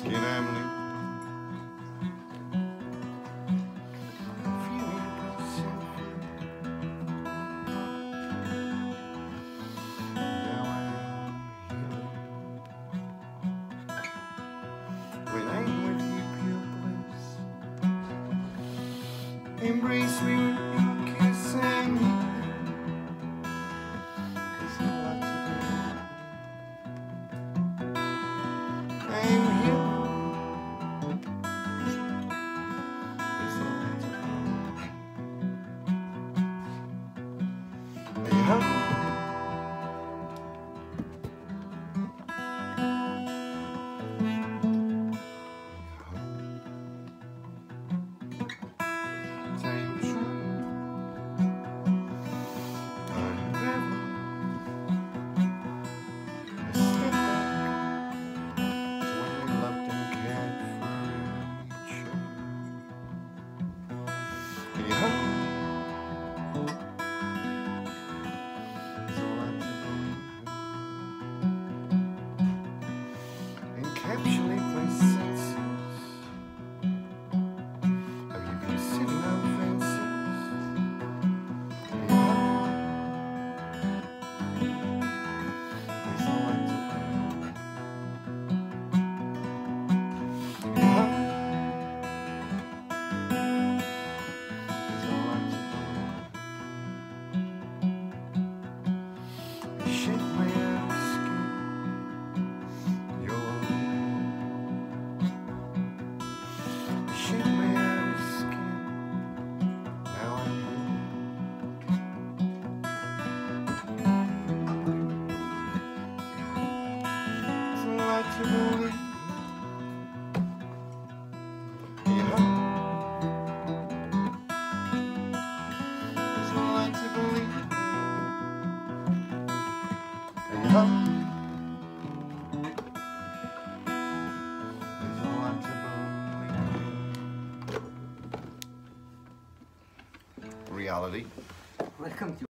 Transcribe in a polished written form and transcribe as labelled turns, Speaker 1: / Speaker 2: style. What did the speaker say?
Speaker 1: Kid Emily. When I'm with you, pure bliss. Embrace me with your kiss and there's no lot to do. I'm here. There's no lot to do. Hey, huh? Encapsulate my senses. Have you been sitting on fences? Yeah. There's no one to blame. Yeah. There's no one to blame. You shake my outer skin. You're shake my outer skin. Now I'm here. There's a lot to believe. Yeah. There's a lot to believe. Yeah. There's a lot to believe. Reality.
Speaker 2: Welcome to